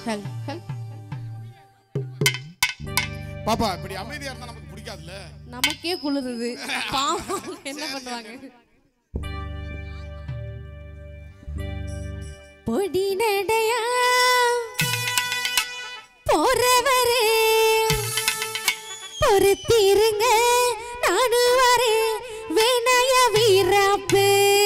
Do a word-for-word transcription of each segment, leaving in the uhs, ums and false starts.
Help help. பாப்பா இப்படி அமைதியா இருந்தா நமக்கு பிடிக்காதுல்ல. நமக்கே குளிருது. பாவம் என்ன பண்ணுவாங்க? பொடி நடையா போறவரே பொறுத்திருங்க நானு வரேன் வேணைய வீராப்பு.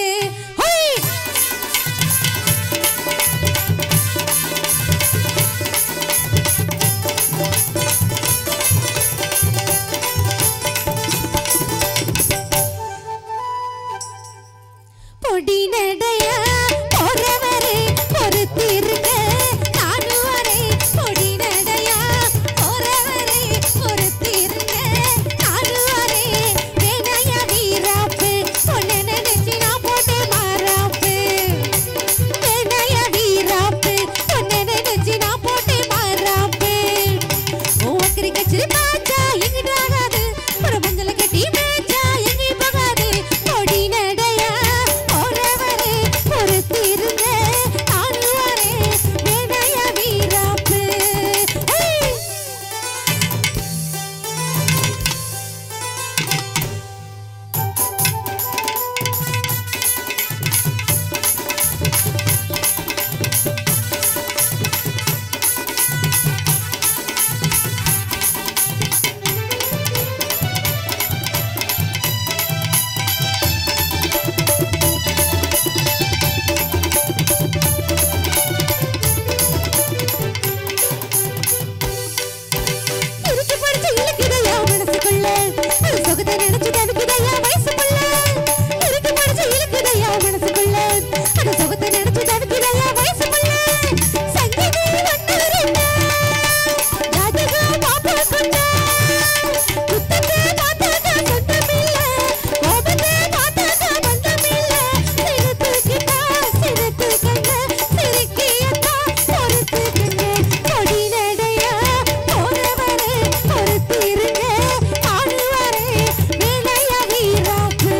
பொடி நடையா போறவரே பொறுத்திருங்க நானு வரேன். பொடி நடையா போறவரே பொறுத்திருங்க நானு வரேன் வேணைய வீராப்பு. பொண்ணு நினைச்சு நான் போட்டு மாறாப்பு வேணைய வீராப்பு. பொண்ணு நினைச்சு நான் போட்டு மாறாப்பு. ஓக்கரி கச்சிரி பாச்சா எங்கிட்ட ஆகாது ஒரு மஞ்சளை கட்டி மேய்ச்சா எங்கி போகாது. பொடி நடையா போறவரே பொறுத்திருங்க நானு வரேன் வேணைய வீராப்பு. இருக்கு படிச்ச இலக்குதையா மனசுக்குள்ள அது சொகத்தை நினைச்சு தவிக்குதையா வயசுக்குள்ள. இருக்கு படிச்ச இலக்குதையா மனசுக்குள்ள அது சொகத்தை நினைச்சு தவிக்குதையா வயசுக்குள்ள. சங்கீதி ஒண்ணு ரெண்டா ஜாதகா பாப்பா கொண்டா புத்தகத்தை பார்த்தாக்கா சொந்தமில்ல கோபத்தை பார்த்தாக்கா பந்தமில்ல. சிரித்துக்கிட்டா சிரித்துக்கங்க சிரிக்கியத்தா பொறுத்துக்கங்க. பொடி நடையா போறவரே பொறுத்திருங்க நானு வரேன் வேணைய வீராப்பு.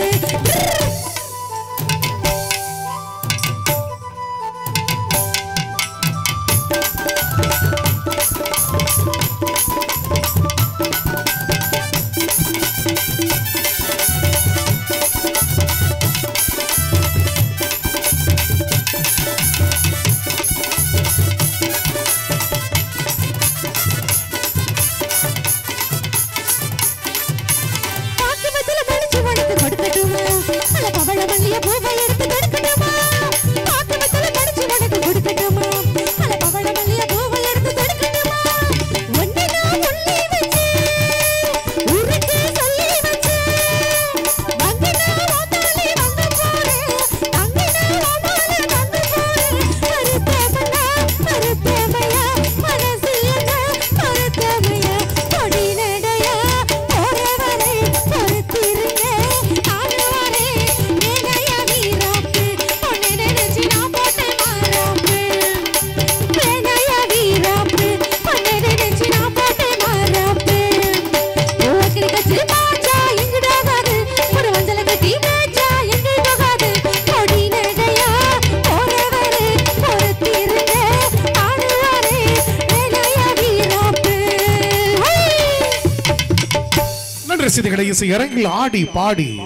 பாக்கு மத்தில மடிச்சு உனக்கு கொடுக்கட்டுமா அல்ல பவள மல்லிய பூவை எடுத்து கொடுக்கட்டுமா. பாக்கு மத்தில மடிச்சு உனக்கு கொடுக்கட்டுமா அல்ல பவள மல்லிய பூவை எடுத்து கொடுக்கட்டுமா. ஒண்ணு நான் உள்ளி வச்சு ஊருக்கு சொல்லி வச்சு வங்கினா வாத்தாலே வந்து போறேன் தங்கினா வாமாலே வந்து போறேன். மறுத்தேமையா மறுத்தேமையா மனசு என்ன மறுத்தேமையா. பொடி நடையா போறவரே பொறுத்திருங்க நானு வரேன் வேணைய வீராப்பு. பொண்ணு நினைச்சு நான் போட்டு மாறாப்பு வேணைய வீராப்பு. பொண்ணு நினைச்சு நான் போட்டு மாறாப்பு. ஓக்கரி கச்சிரி பாச்சா எங்கிட்ட ஆகாது ஒரு மஞ்சளை கட்டி மேய்ச்சா எங்கி போகாது. பொடி நடையா போறவரே பொறுத்திருங்க நானு வரேன் வேணைய வீராப்பு. நன்றி. சிதிகளை இசை அரங்கில் ஆடி பாடி